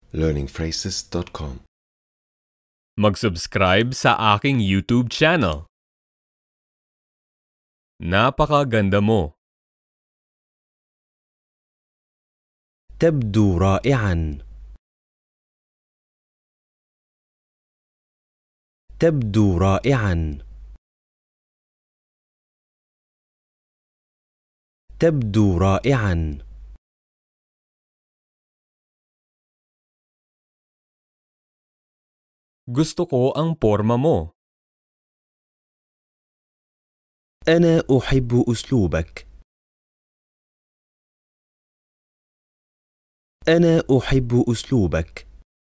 learningphrases.com. Mag-subscribe sa aking YouTube channel. Napakaganda mo. تبدو رائعا. تبدو رائعا. تبدو رائعا. Gusto ko ang porma mo. أنا أحب أسلوبك. أنا أحب أسلوبك.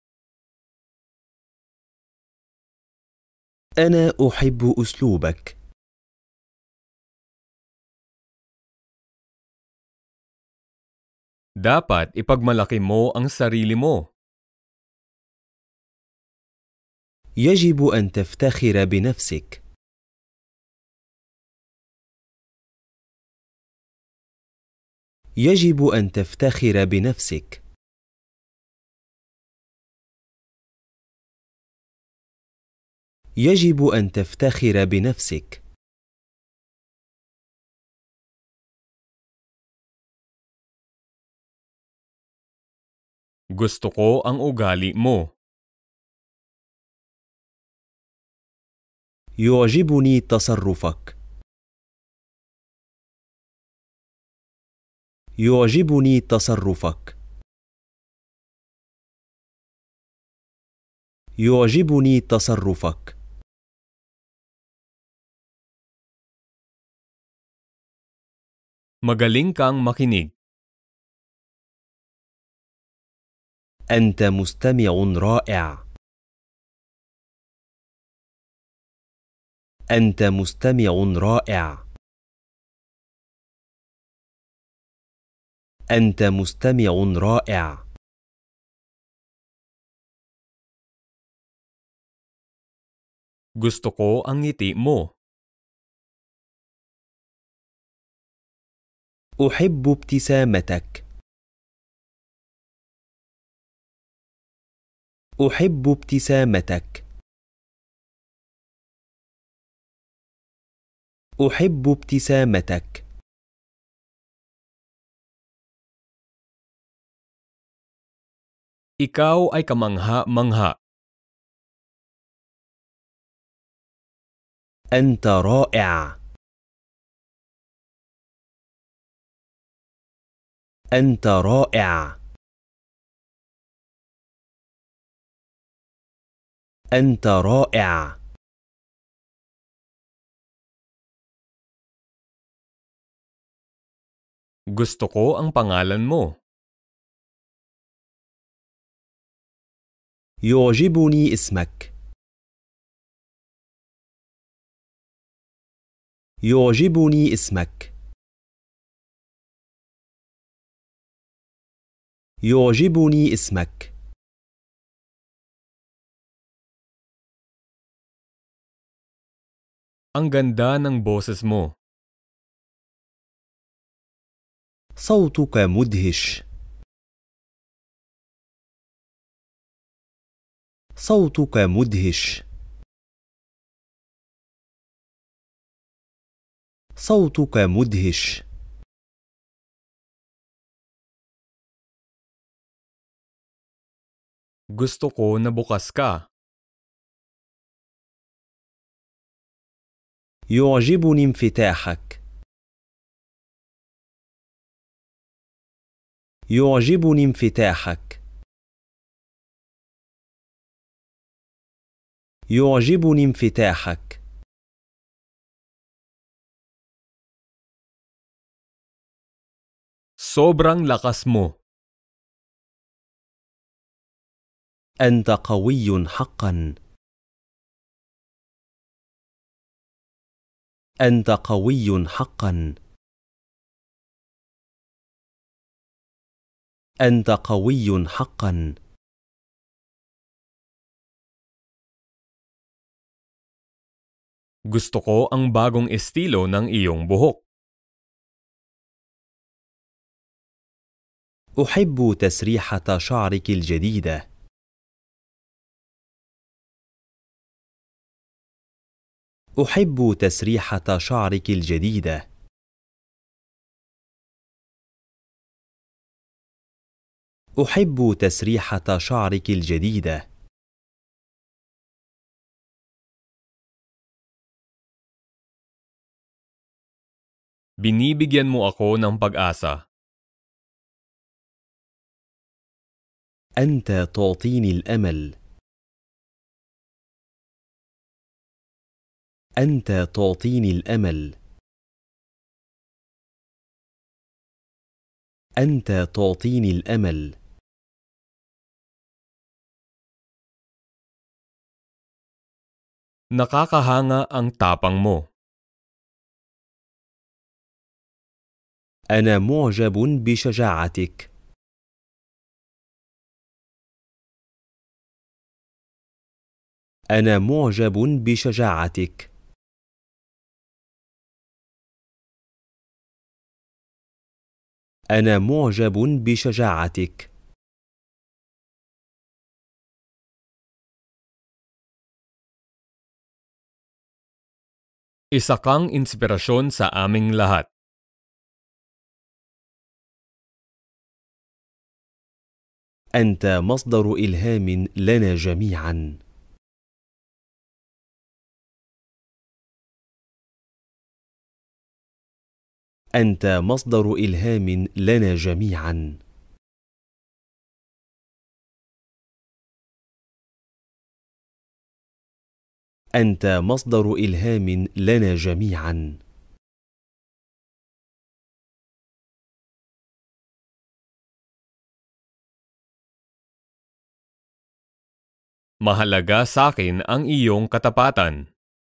أنا أحب أسلوبك. Dapat ipagmalaki mo ang sarili mo. يجب أن تفتخر بنفسك. يجب أن تفتخر بنفسك. يجب أن تفتخر بنفسك. Gusto ko ang ugali mo. يعجبني تصرفك. يعجبني تصرفك. يعجبني تصرفك. Magaling kang makinig. أنت مستمع رائع. أنت مستمع رائع. أنت مستمع رائع. Gusto ko ang ngiti mo. أحب ابتسامتك. أحب ابتسامتك. أحب ابتسامتك. Ikaw ay kamangha-mangha. أنت رائع. أنت رائع. أنت رائع. Gusto ko ang pangalan mo. يعجبني اسمك. يعجبني اسمك. يعجبني اسمك. Ang ganda ng boses mo. صوتك مدهش. صوتك مدهش. صوتك مدهش. Gusto ko na bukas ka. يعجبني انفتاحك. يعجبني انفتاحك. يعجبني انفتاحك. Sobrang lakas mo. أنت قوي حقا. أنت قوي حقا. أنت قوي حقا. Gusto ko ang bagong estilo ng iyong buhok. أحب تسريحة شعرك الجديدة. أحب تسريحة شعرك الجديدة. أحب تسريحة شعرك الجديدة. Binibigyan mo ako ng pag-asa. أنت تعطيني الأمل. أنت تعطيني الأمل. أنت تعطيني الأمل. Nakakahanga ang tapang mo. أنا معجب بشجاعتك. أنا معجب بشجاعتك. أنا معجب بشجاعتك. Isa kang inspirasyon sa aming lahat. أنت مصدر إلهام لنا جميعا. أنت مصدر إلهام لنا جميعا. أنت مصدر إلهام لنا جميعا. Mahalaga sa akin ang iyong katapatan.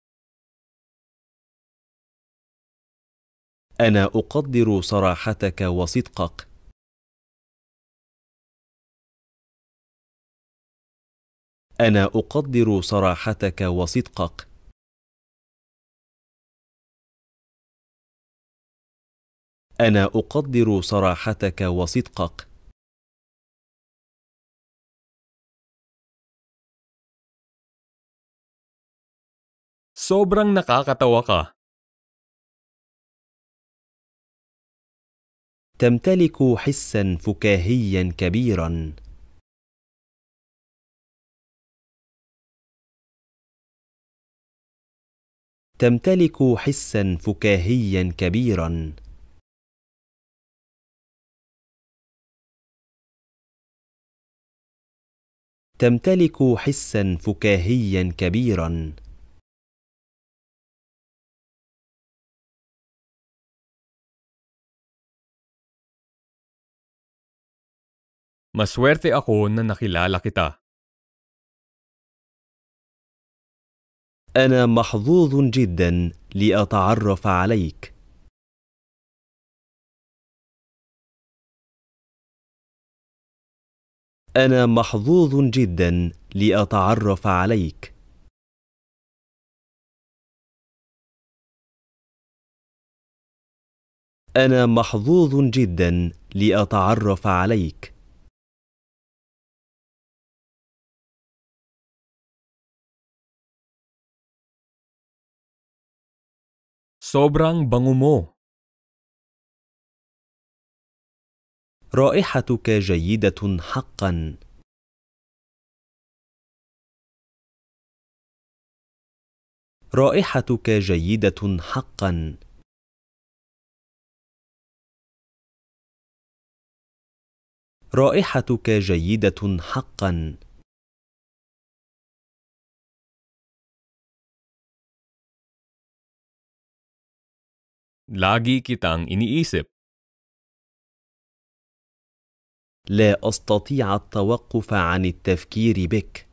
أنا أقدر صراحتك وصدقك. أنا أقدر صراحتك وصدقك. أنا أقدر صراحتك وصدقك. Sobrang nakakatawa ka. تمتلك حسا فكاهيا كبيرا. تمتلك حسا فكاهيا كبيرا. تمتلك حسا فكاهيا كبيرا. Maswerte ako na nakilala kita. أنا محظوظ جدا لأتعرف عليك. أنا محظوظ جدا لأتعرف عليك. أنا محظوظ جدا لأتعرف عليك. Sobrang bango mo. رائحتك جيدة حقا. رائحتك جيدة حقا. رائحتك جيدة حقا. Lagi kitang iniisip. لا أستطيع التوقف عن التفكير بك.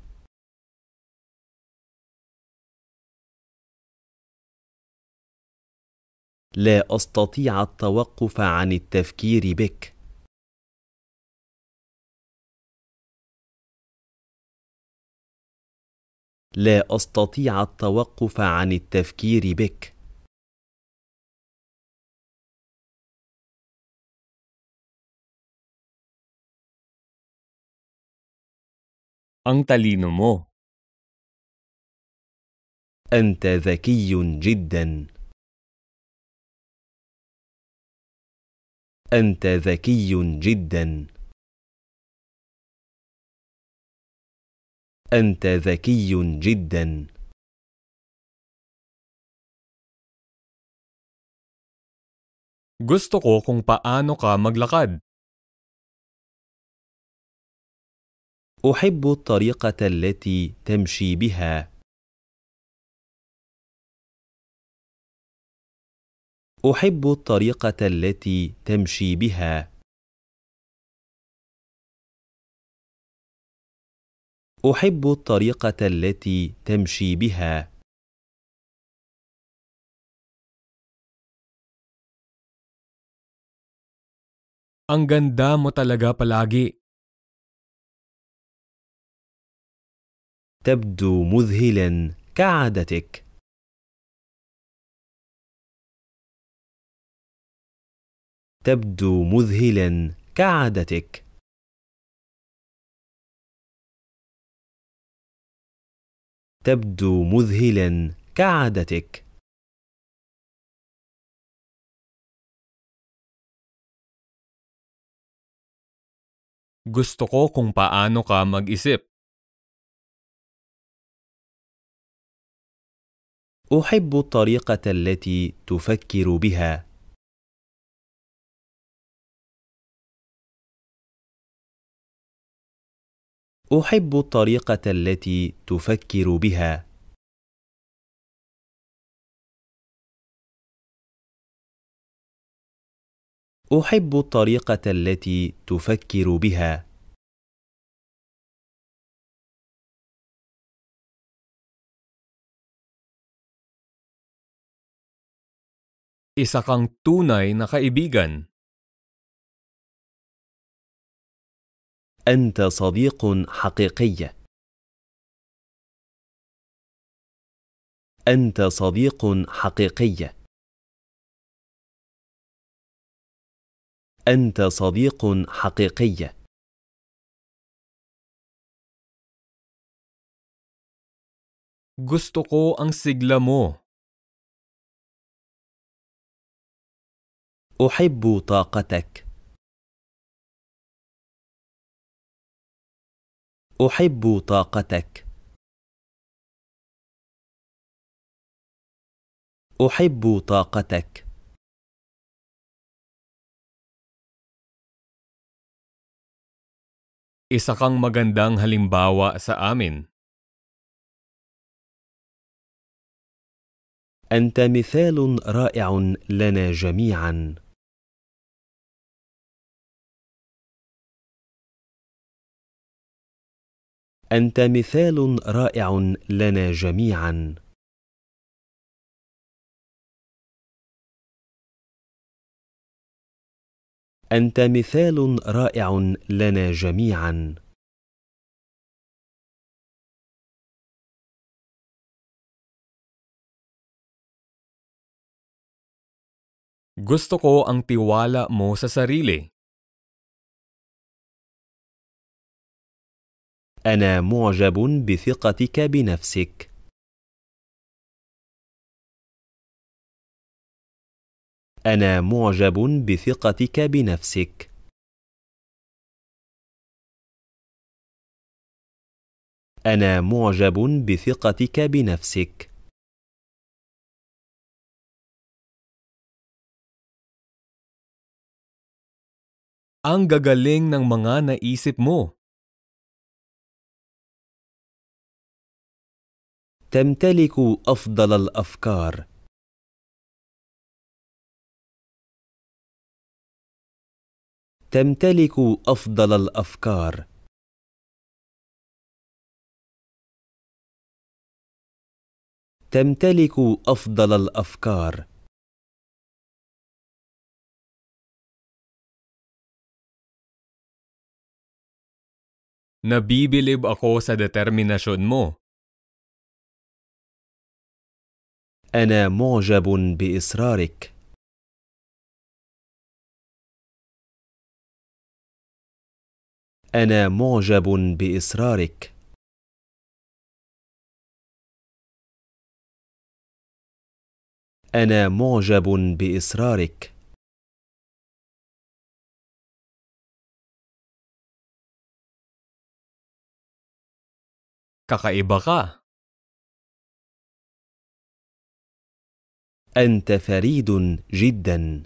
لا أستطيع التوقف عن التفكير بك. لا أستطيع التوقف عن التفكير بك. Ang talino mo. أنت ذكي جدا. أنت ذكي جدا. أنت ذكي جدا. Gusto ko kung paano ka maglakad. أحب الطريقة التي تمشي بها. أحب الطريقة التي تمشي بها. أحب الطريقة التي تمشي بها. Ang ganda mo talaga palagi. تبدو مذهلا كعادتك. تبدو مذهلا كعادتك. تبدو مذهلا كعادتك. Gusto ko kung paano ka mag-isip. أحب الطريقة التي تفكر بها. أحب الطريقة التي تفكر بها. أحب الطريقة التي تفكر بها. Isa kang tunay na kaibigan. أنت صديق حقيقي. أنت صديق حقيقي. أنت صديق حقيقي. Gusto ko ang sigla mo. أحب طاقتك. أحب طاقتك. أحب طاقتك. Isa kang magandang halimbawa sa amin. أنت مثال رائع لنا جميعا. أنت مثال رائع لنا جميعا. أنت مثال رائع لنا جميعا. Gusto ko ang tiwala mo sa sarili. أنا معجب بثقتك بنفسك. أنا معجب بثقتك بنفسك. أنا معجب بثقتك بنفسك. Ang gagaling ng mga naisip mo. تمتلك أفضل الأفكار. تمتلك أفضل الأفكار. تمتلك أفضل الأفكار. Nabibilib ako sa determinasyon mo. أنا معجب بإصرارك. أنا معجب بإصرارك. أنا معجب بإصرارك. Kakaiba ka. أنت فريد جدا.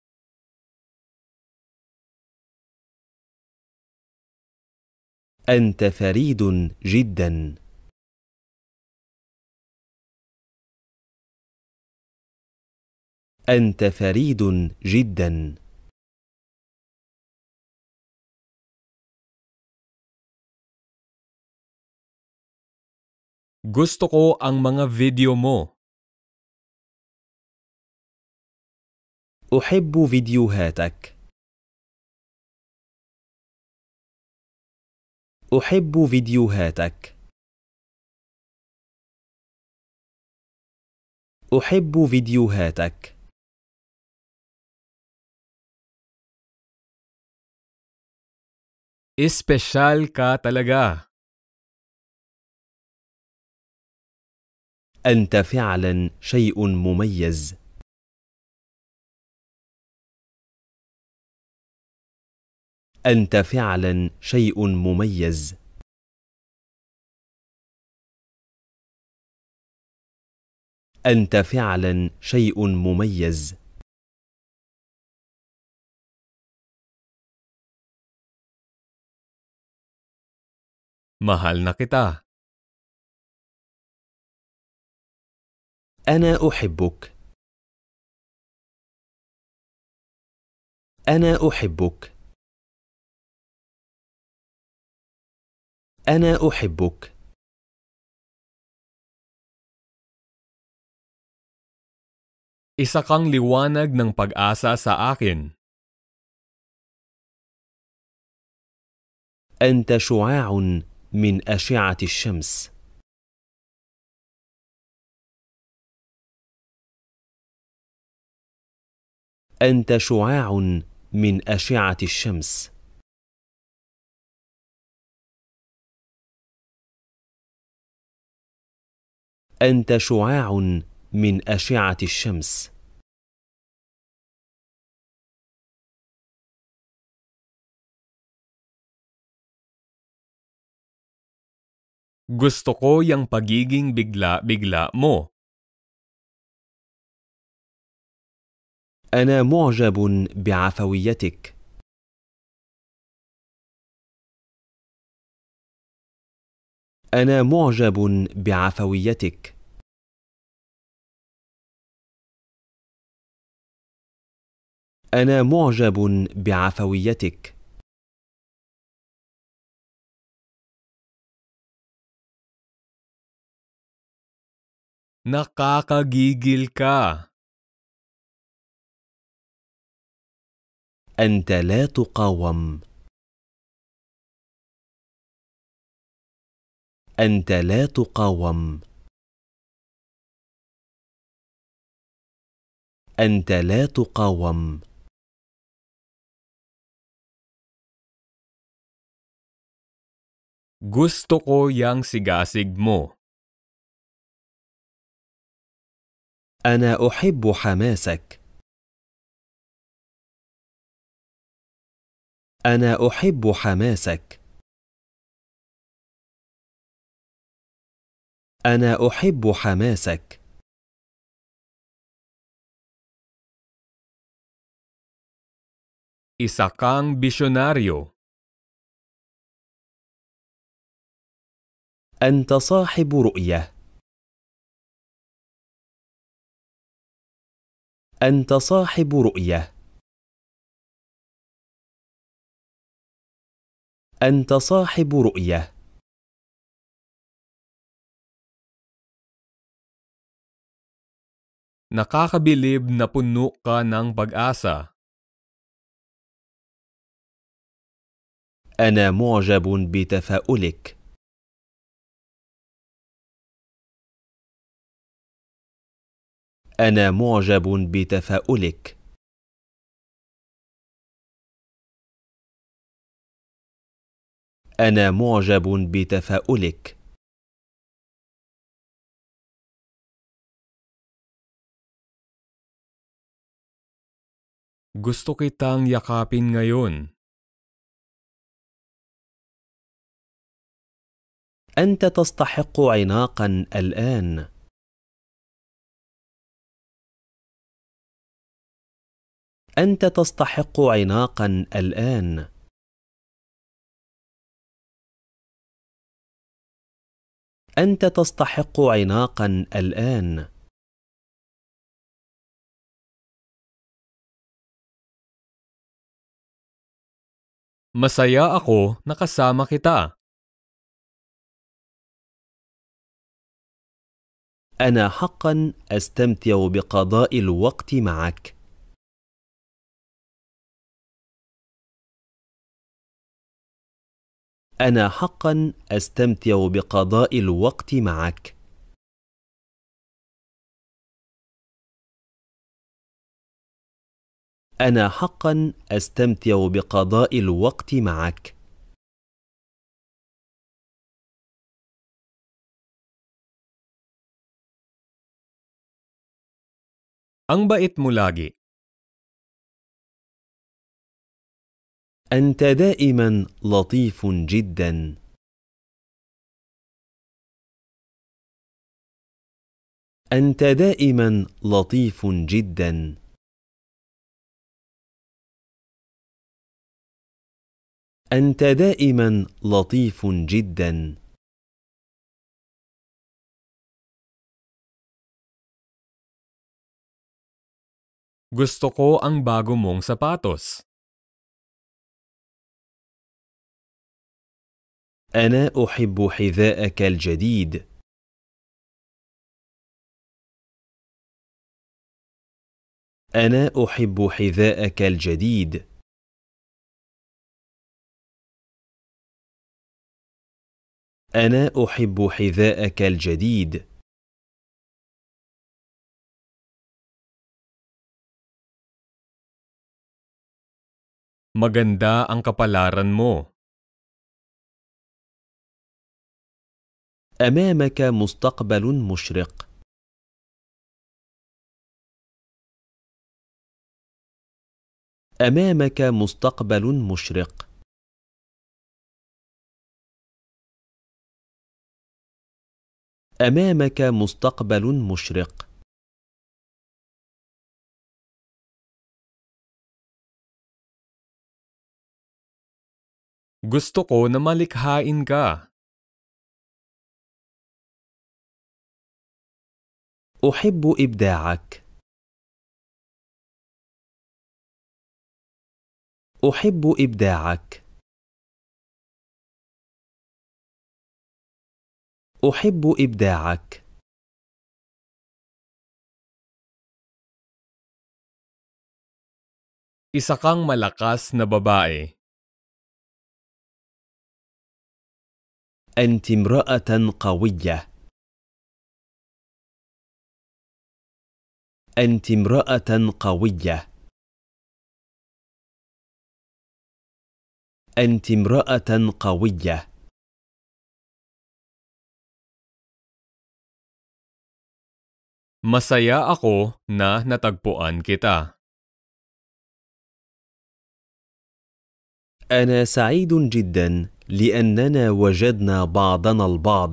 أنت فريد جدا. أنت فريد جدا. Gusto ko ang mga video mo. أحب فيديوهاتك. أحب فيديوهاتك. أحب فيديوهاتك. Espesyal ka talaga. أنت فعلا شيء مميز. أنت فعلا شيء مميز. أنت فعلا شيء مميز. Mahal na kita. أنا أحبك. أنا أحبك. أنا أحبك. Isa kang liwanag ng pag-asa sa akin. أنت شعاع من أشعة الشمس. أنت شعاع من أشعة الشمس. أنت شعاع من أشعة الشمس. Gusto ko yung pagiging bigla-bigla mo. أنا معجب بعفويتك. أنا معجب بعفويتك. أنا معجب بعفويتك. Nakakagigil ka. أنت لا تقاوم. أنت لا تقاوم. أنت لا تقاوم. Gusto ko yung sigasig mo. أنا أحب حماسك. أنا أحب حماسك. أنا أحب حماسك. Isa kang bisyonaryo. أنت صاحب رؤية. أنت صاحب رؤية. أنت صاحب رؤية. Nakakabilib na puno ka ng pag-asa. أنا معجب بتفاؤلك. أنا معجب بتفاؤلك. أنا معجب بتفاؤلك. Gusto kitang yakapin ngayon. أنت تستحق عناقا الآن. أنت تستحق عناقا الآن. أنت تستحق عناقا الآن. Masaya ako nakasama kita. أنا حقا أستمتع بقضاء الوقت معك. أنا حقا أستمتع بقضاء الوقت معك. أنا حقا أستمتع بقضاء الوقت معك. Ang bait mo lagi. أنت دائما لطيف جدا. أنت دائما لطيف جدا. أنت دائما لطيف جدا. Gusto ko ang bago mong sapatos. أنا أحب حذاءك الجديد. أنا أحب حذاءك الجديد. أنا أحب حذاءك الجديد. Maganda ang kapalaran mo. أمامك مستقبل مشرق. أمامك مستقبل مشرق. أمامك مستقبل مشرق. Gusto ko na malikhain ka. أحب إبداعك. أحب إبداعك. أحب إبداعك. Isa kang malakas na babae. أنت امرأة قوية. أنت امرأة قوية. أنت امرأة قوية. Masaya ako na natagpuan kita. أنا سعيد جدا لأننا وجدنا بعضنا البعض.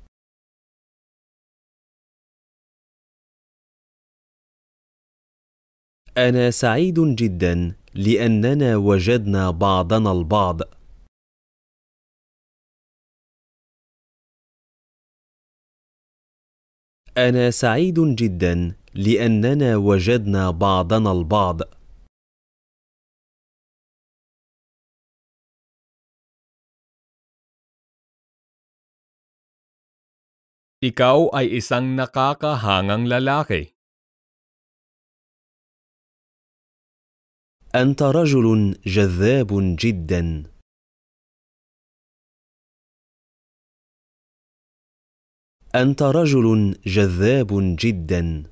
أنا سعيد جدا لأننا وجدنا بعضنا البعض. أنا سعيد جدا لأننا وجدنا بعضنا البعض. Ikaw ay isang nakakahangang lalaki. أنت رجل جذاب جدا. أنت رجل جذاب جدا.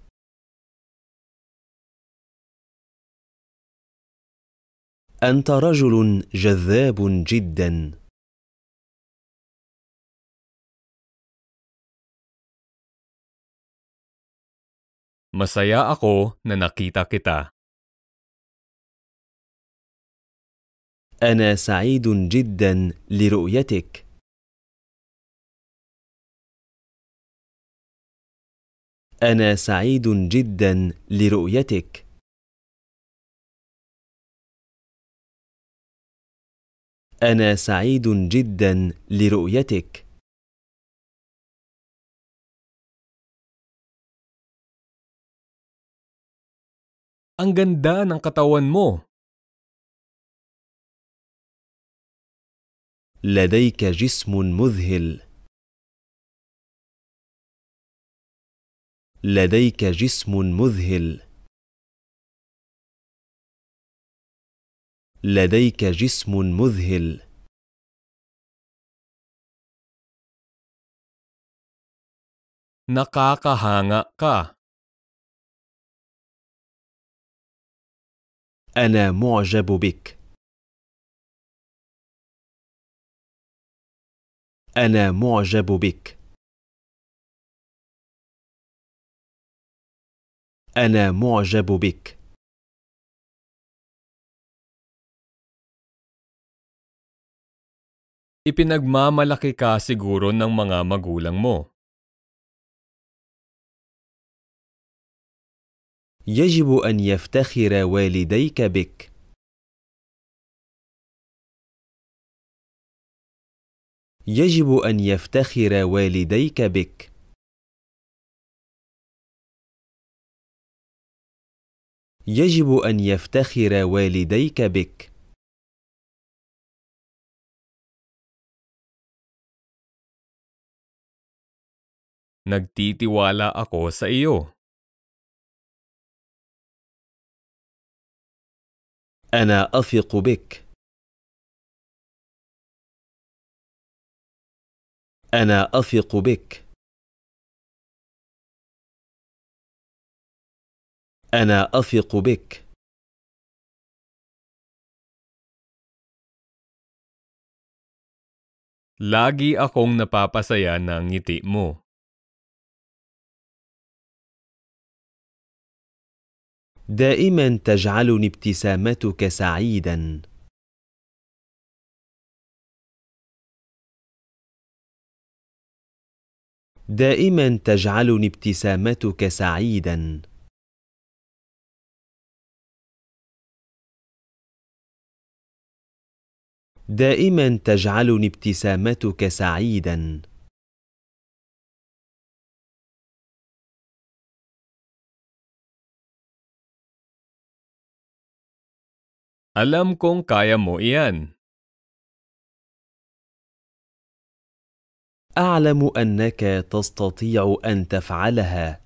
أنت رجل جذاب جدا. Masaya ako na nakita kita. أنا سعيد جدا لرؤيتك. أنا سعيد جدا لرؤيتك. أنا سعيد جدا لرؤيتك. Ang ganda ng katawan mo. لديك جسم مذهل. لديك جسم مذهل. لديك جسم مذهل. Nakakahanga ka. أنا معجب بك. أنا معجب بك. أنا معجب بك. Ipinagmamalaki ka siguro ng mga magulang mo. يجب أن يفتخر والديك بك. يجب أن يفتخر والديك بك. يجب أن يفتخر والديك بك. Nagtitiwala ako sa iyo. أنا أثق بك. أنا أثق بك. أنا أثق بك. Lagi akong napapasaya ng ngiti mo. دائما تجعلني ابتسامتك سعيدا. دائما تجعلني ابتسامتك سعيدا. دائما تجعلني ابتسامتك سعيدا. Alam kong kaya mo iyan. أعلم أنك تستطيع أن تفعلها.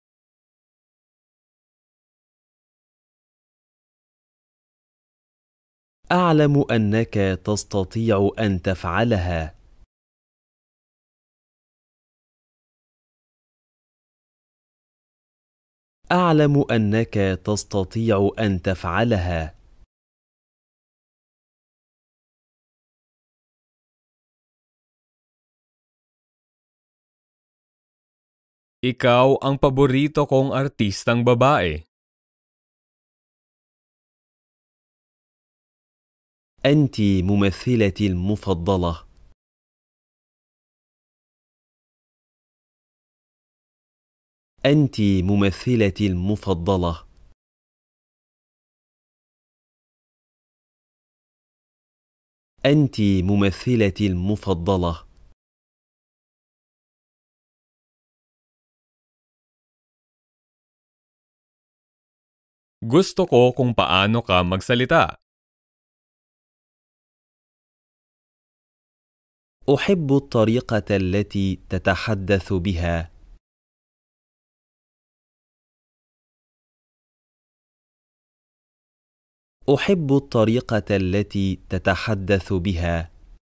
أعلم أنك تستطيع أن تفعلها. أعلم أنك تستطيع أن تفعلها. Ikaw ang paborito kong artistang babae. أنت ممثلتي المفضلة. أنت ممثلتي المفضلة. أنت ممثلتي المفضلة. Gusto ko kung paano ka magsalita. أحب الطريقة التي تتحدث بها. أحب الطريقة التي تتحدث بها.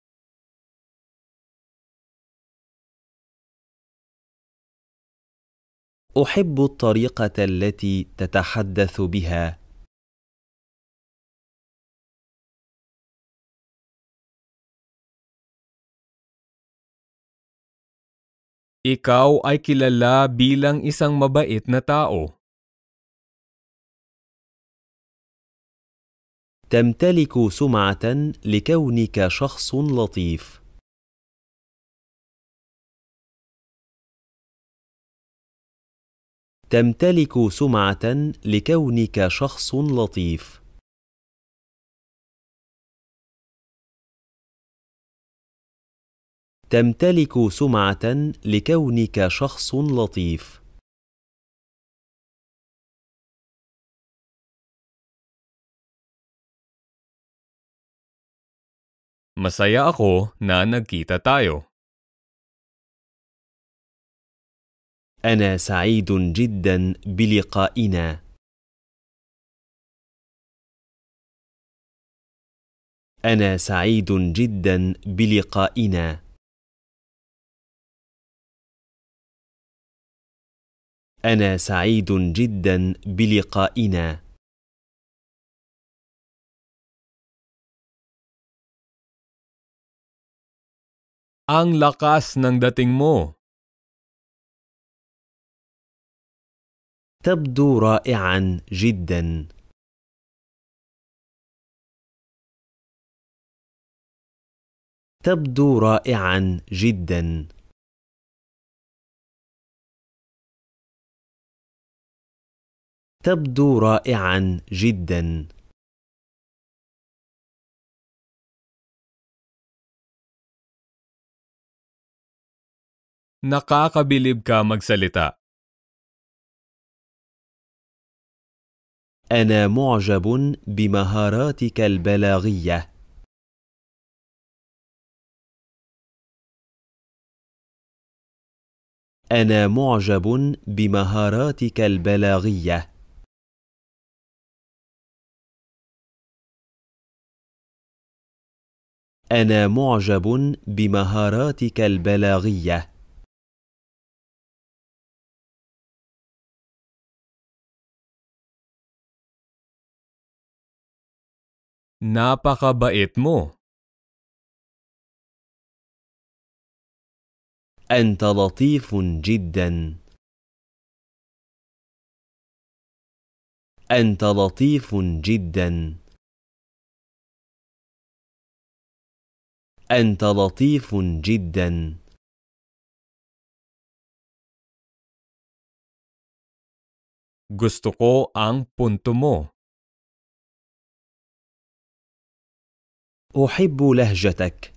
أحب الطريقة التي تتحدث بها. Ikaw ay kilala bilang isang mabait na tao. تمتلك سمعة لكونك شخص لطيف. تمتلك سمعة لكونك شخص لطيف. تمتلك سمعة لكونك شخص لطيف. Masaya ako na nagkita tayo. أنا سعيد جدا بلقائنا. أنا سعيد جدا بلقائنا. أنا سعيد جدا بلقائنا. Ang lakas ng dating mo. تبدو رائعا جدا. تبدو رائعا جدا. تبدو رائعا جدا. Nakakabilib ka magsalita. أنا معجب بمهاراتك البلاغية. أنا معجب بمهاراتك البلاغية. أنا معجب بمهاراتك البلاغية. Napakabait mo. أنت لطيف جدا. أنت لطيف جدا. أنت لطيف جدا. Gusto ko ang punto mo. أحب لهجتك.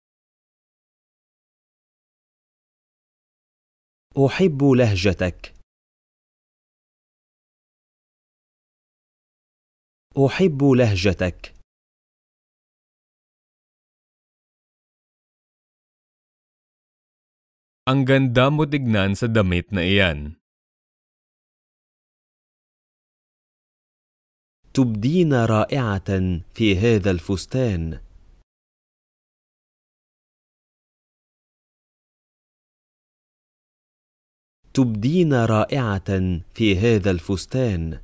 أحب لهجتك. أحب لهجتك. Ang ganda mo tignan sa damit na iyan. تبدين رائعة في هذا الفستان. تبدين رائعة في هذا الفستان.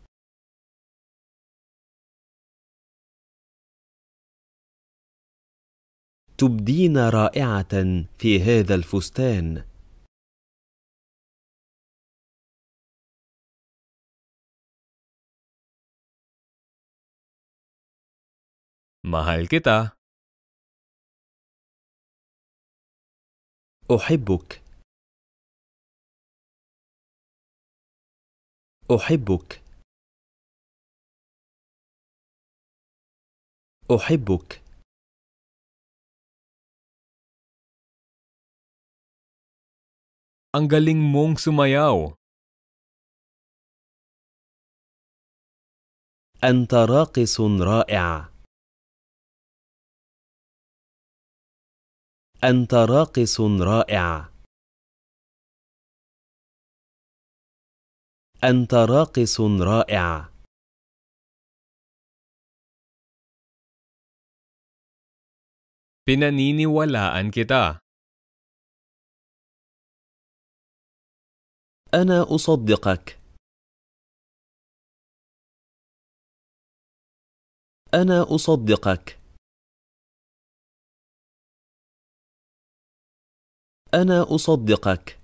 تبدين رائعة في هذا الفستان. Mahal kita. أحبك. أحبك. أحبك. Ang galing mong sumayaw. أنت راقص رائع. أنت راقص رائع. أنت راقص رائع. Pinaniniwalaan kita. أنا أصدقك. أنا أصدقك. أنا أصدقك.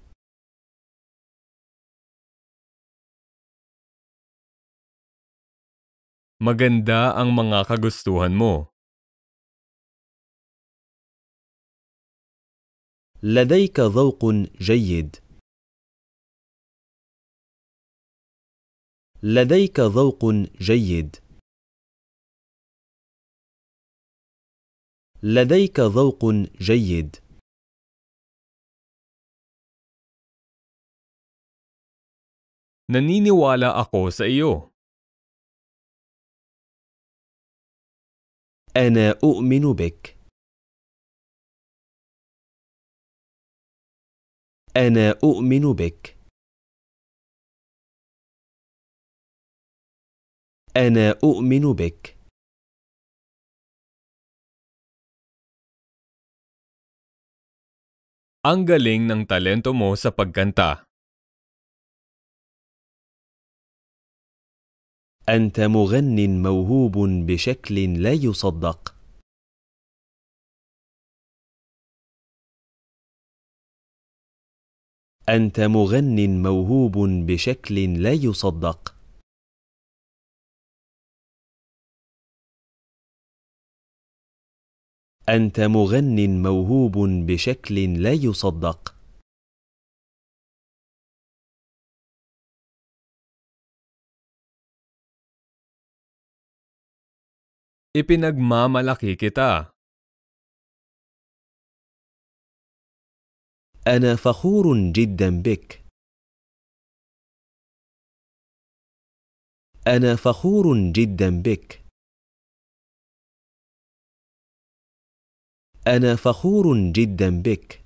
Maganda ang mga kagustuhan mo. لديك ذوق جيد. لديك ذوق جيد. لديك ذوق جيد. Naniniwala ako sa iyo. أنا أؤمن بك. أنا أؤمن بك. أنا أؤمن بك. Ang galing ng talento mo sa pagkanta. أنت مغن موهوب بشكل لا يصدق. أنت مغن موهوب بشكل لا يصدق. أنت مغن موهوب بشكل لا يصدق. Ipinagmamalaki kita. أنا فخور جدا بك. أنا فخور جدا بك. أنا فخور جدا بك.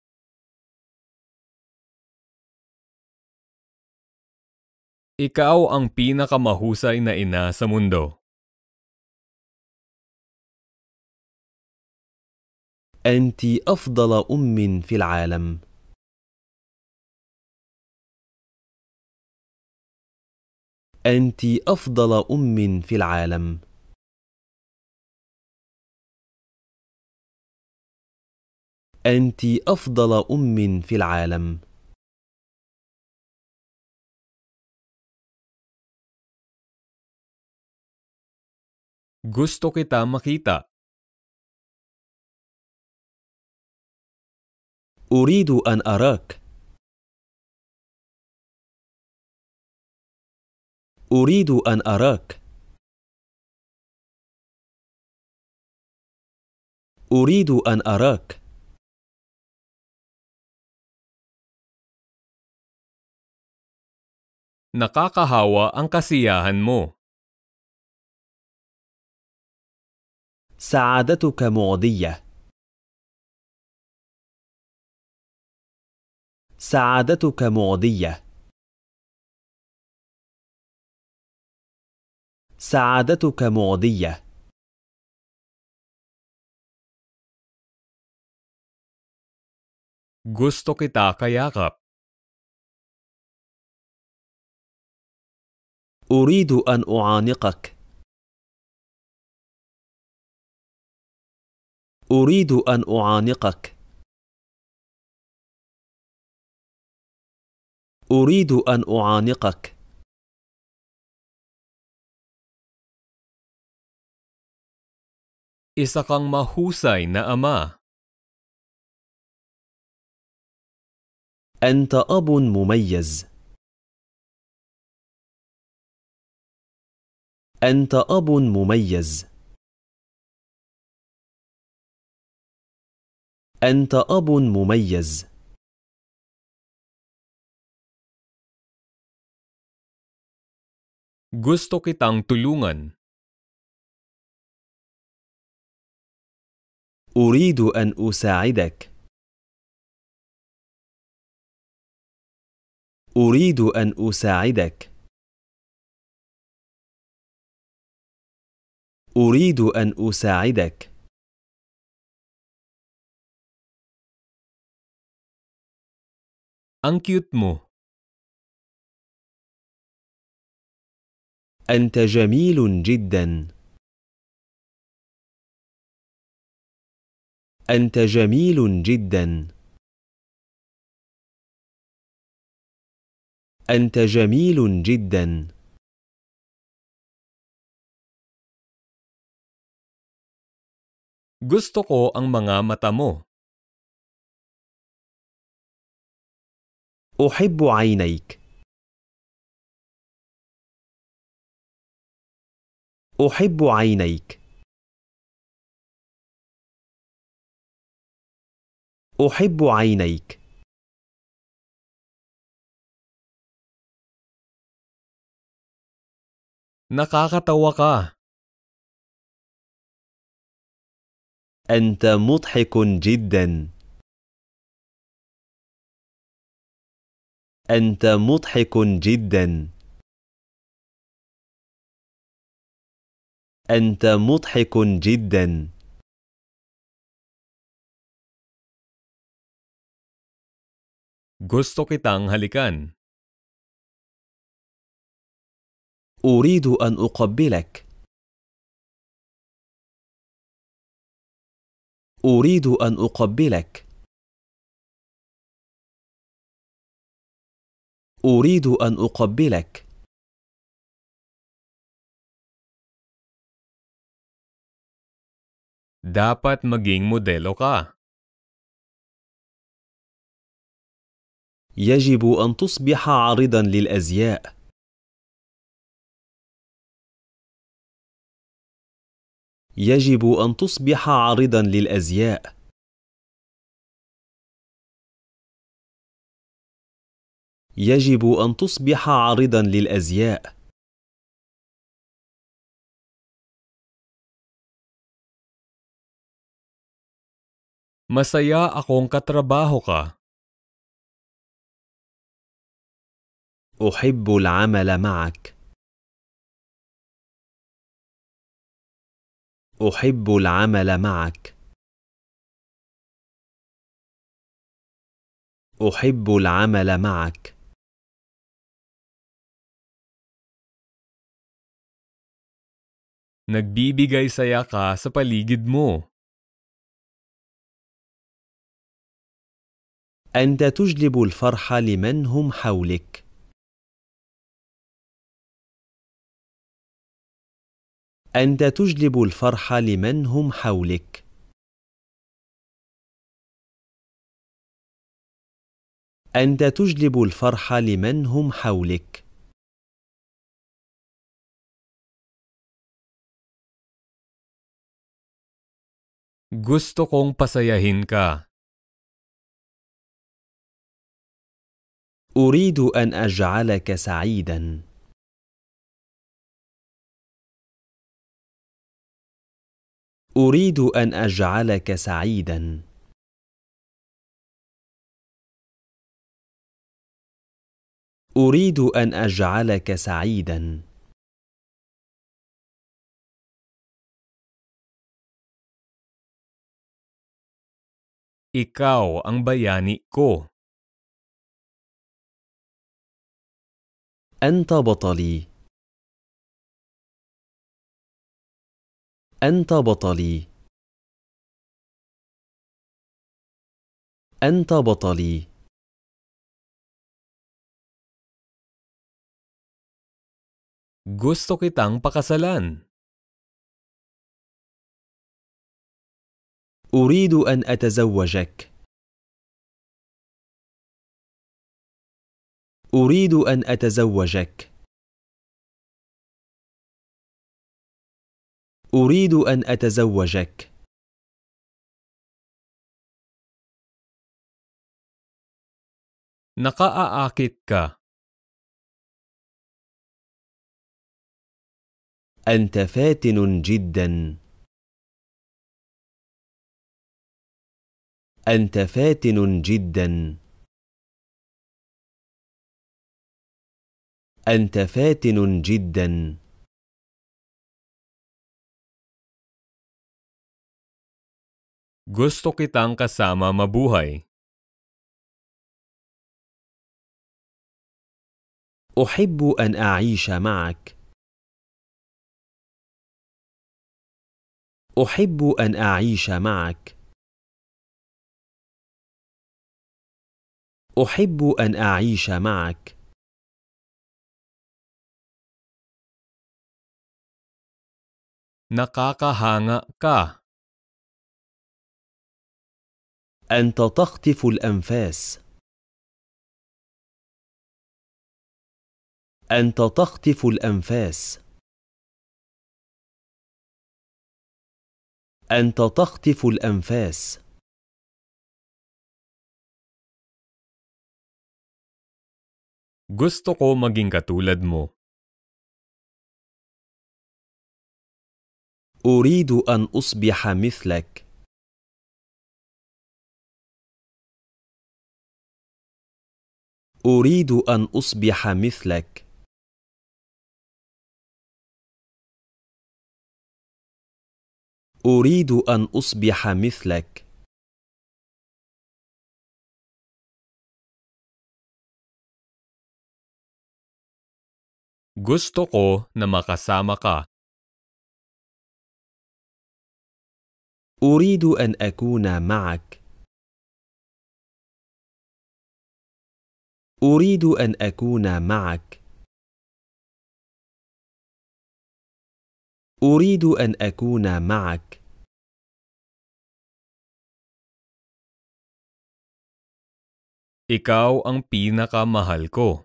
Ikaw ang pinakamahusay na ina sa mundo. أنت أفضل أم في العالم. أنت أفضل أم في العالم. أنت أفضل أم في العالم. Gusto kita makita. أريد أن أراك. أريد أن أراك. أريد أن أراك. Nakakahawa ang kasiyahan mo. سعادتك معدية. سعادتك معدية. سعادتك معدية. Gusto kita kayakap. أريد أن أعانقك. أريد أن أعانقك. أريد أن أعانقك. Isa kang mahusay na ama. أنت أب مميز. أنت أب مميز. أنت أب مميز. Gusto kitang tulungan. أريد أن أساعدك. أريد أن أساعدك. أريد أن أساعدك. Ang cute mo. أنت جميل جدا. أنت جميل جدا. أنت جميل جدا. Gusto ko ang mga mata mo. أحب عينيك. أحب عينيك. أحب عينيك. Nakakatawa ka. أنت مضحك جدا. أنت مضحك جدا. أنت مضحك جدا. Gusto kitang halikan. أريد أن أقبلك. أريد أن أقبلك. أريد أن أقبلك. Dapat maging modelo ka. يجب أن تصبح عارضا للأزياء. يجب أن تصبح عارضا للأزياء. يجب أن تصبح عارضا للأزياء. Masaya akong katrabaho ka. أحب العمل معك. أحب العمل معك. أحب العمل معك. Nagbibigay saya ka sa paligid mo. أنت تجلب الفرح لمن هم حولك. أنت تجلب الفرح لمن هم حولك. أنت تجلب الفرح لمن هم حولك. Gusto kong pasayahin ka. أريد أن أجعلك سعيدا. أريد أن أجعلك سعيدا. أريد أن أجعلك سعيدا. Ikaw ang bayani ko. أنت بطلي. أنت بطلي. أنت بطلي. Gusto kitang pakasalan. أريد أن أتزوجك. أريد أن أتزوجك. أريد أن أتزوجك. Nakaaakit ka. أنت فاتن جدا. أنت فاتن جدا. أنت فاتن جدا. Gusto kitang kasama mabuhay. أحب أن أعيش معك. أحب أن أعيش معك. أحب أن أعيش معك. Nakakahanga ka. أنت تخطف الأنفاس. أنت تخطف الأنفاس. أنت تخطف الأنفاس. Gusto ko maging katulad mo. أريد أن أصبح مثلك. أريد أن أصبح مثلك. أريد أن أصبح مثلك. Gusto ko na makasama ka. أريد أن أكون معك. أريد أن أكون معك. أريد أن أكون معك. Ikaw ang pinakamahal ko.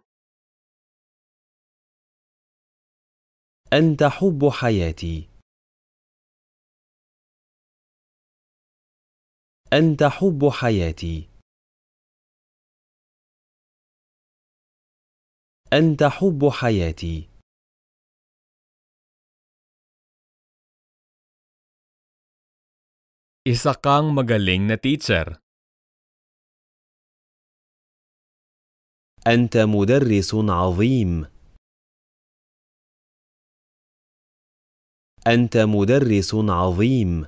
أنت حب حياتي. أنت حب حياتي. أنت حب حياتي. Isa kang magaling na teacher. أنت مدرس عظيم. أنت مدرس عظيم.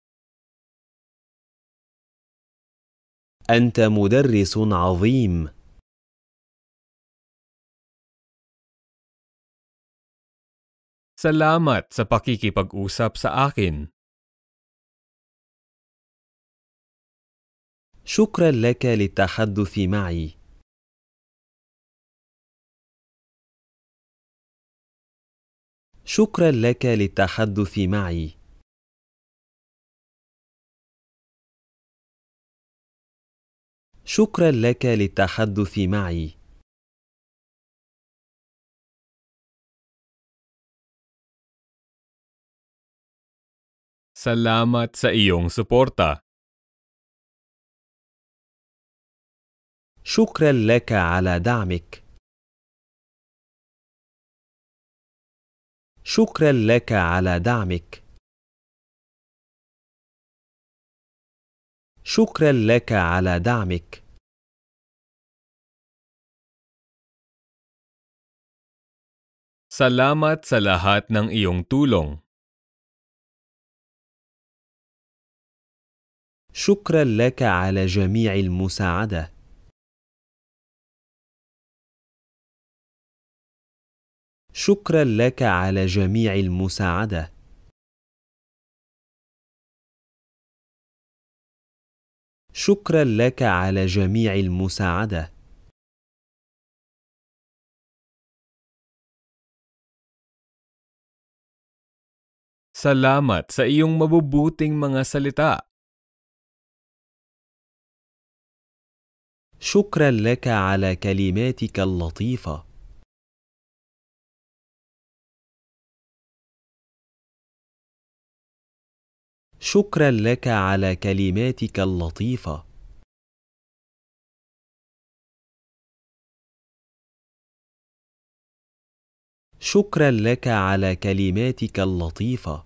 أنت مدرس عظيم. Salamat sa pakikipag-usap sa akin. شكرا لك للتحدث معي. شكرا لك للتحدث معي. شكرا لك للتحدث معي. Salamat sa iyong suporta. شكرا لك على دعمك. شكرا لك على دعمك. شكرا لك على دعمك. Salamat sa lahat ng iyong tulong. شكرا لك على جميع المساعدة. شكرا لك على جميع المساعدة. شكرا لك على جميع المساعدة. Salamat sa iyong mabubuting mga salita. شكرا لك على كلماتك اللطيفة. شكرا لك على كلماتك اللطيفة. شكرا لك على كلماتك اللطيفة.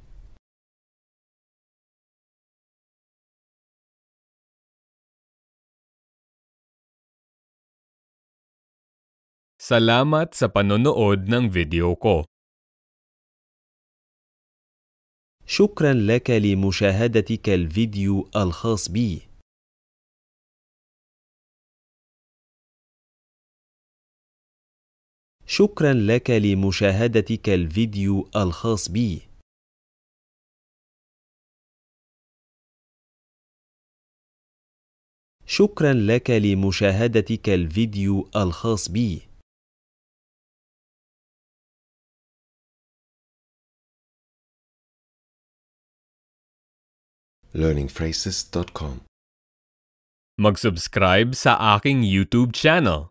Salamat sa panonood ng video ko. شكرا لك لمشاهدتك الفيديو الخاص بي. شكرا لك لمشاهدتك الفيديو الخاص بي. شكرا لك لمشاهدتك الفيديو الخاص بي. learningphrases.com Mag-subscribe sa aking YouTube channel.